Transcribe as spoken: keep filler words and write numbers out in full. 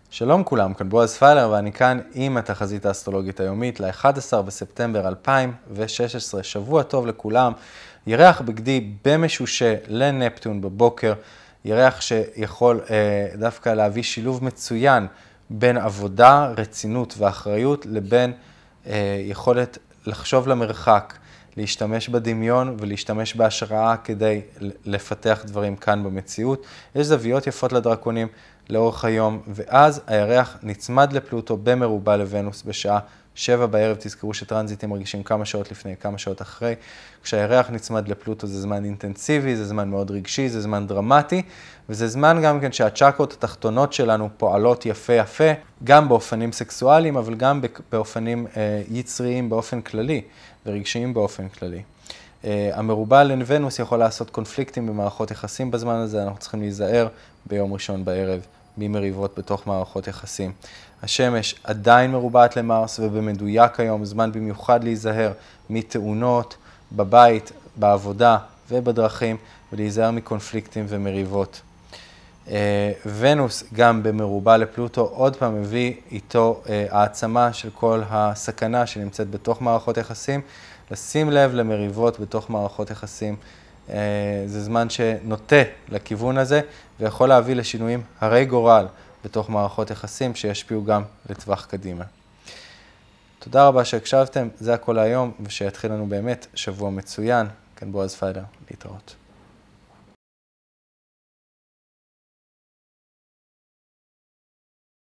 שלום כולם, כאן בועז פיילר ואני כאן עם התחזית האסטרולוגית היומית ל-אחד עשר בספטמבר אלפיים ושש עשרה. שבוע טוב לכולם. ירח בגדי במשושה לנפטון בבוקר, ירח שיכול אה, דווקא להביא שילוב מצוין בין עבודה, רצינות ואחריות לבין אה, יכולת לחשוב למרחק, להשתמש בדמיון ולהשתמש בהשראה כדי לפתח דברים כאן במציאות. יש זוויות יפות לדרקונים לאורך היום, ואז הירח נצמד לפלוטו במרובע לוונוס בשעה שבע בערב. תזכרו שטרנזיטים מרגישים כמה שעות לפני, כמה שעות אחרי. כשהירח נצמד לפלוטו זה זמן אינטנסיבי, זה זמן מאוד רגשי, זה זמן דרמטי, וזה זמן גם כן שהצ'קרות התחתונות שלנו פועלות יפה יפה, גם באופנים סקסואליים, אבל גם באופנים אה, יצריים באופן כללי, ורגשיים באופן כללי. Uh, המרובע לוונוס יכול לעשות קונפליקטים במערכות יחסים בזמן הזה, אנחנו צריכים להיזהר ביום ראשון בערב ממריבות בתוך מערכות יחסים. השמש עדיין מרובעת למרס ובמדויק היום, זמן במיוחד להיזהר מתאונות בבית, בעבודה ובדרכים, ולהיזהר מקונפליקטים ומריבות. Uh, ונוס גם במרובע לפלוטו עוד פעם מביא איתו uh, העצמה של כל הסכנה שנמצאת בתוך מערכות יחסים. לשים לב למריבות בתוך מערכות יחסים, uh, זה זמן שנוטה לכיוון הזה ויכול להביא לשינויים הרי גורל בתוך מערכות יחסים שישפיעו גם לטווח קדימה. תודה רבה שהקשבתם, זה הכל היום, ושיתחיל לנו באמת שבוע מצוין. כאן בועז פיילר, להתראות.